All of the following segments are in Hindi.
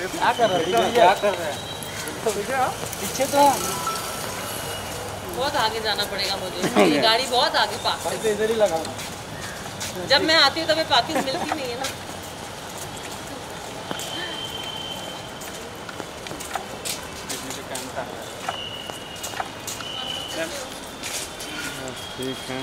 क्या कर रहा है? क्या कर रहा है? पीछे तो बहुत आगे जाना पड़ेगा मुझे, मेरी गाड़ी बहुत आगे पार्क है। इधर ही लगा। जब मैं आती हूँ तब पार्किंग मिलती नहीं है ना। ठीक है,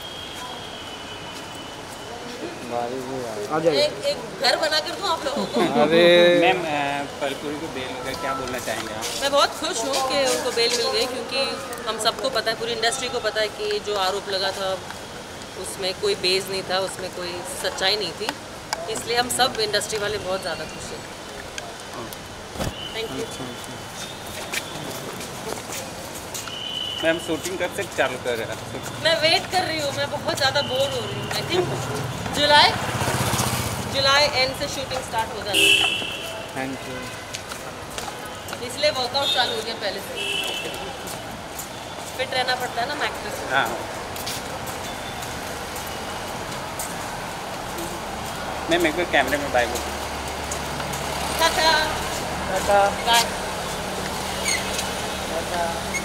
एक घर बना कर दूँ आप लोगों को। अरे मैम, फलपुरी को बेल का क्या बोलना चाहेंगे आप? मैं बहुत खुश हूँ कि उनको बेल मिल गई, क्योंकि हम सबको पता है, पूरी इंडस्ट्री को पता है कि जो आरोप लगा था उसमें कोई बेस नहीं था, उसमें कोई सच्चाई नहीं थी। इसलिए हम सब इंडस्ट्री वाले बहुत ज़्यादा खुश हैं। Thank you ma'am. शूटिंग कब तक चालू कर रहे हैं? मैं वेट कर रही हूँ, मैं बहुत ज़्यादा बोर हो रही हूँ। आई थिंक जुलाई एंड से शूटिंग स्टार्ट हो जाती है। Thank you. इसलिए वर्कआउट चालू हो गया पहले से। फिट रहना पड़ता है ना एक्ट्रेस को। हाँ मैम, एक बार कैमरे में बाय बोलो। Tata tata bye. टाटा।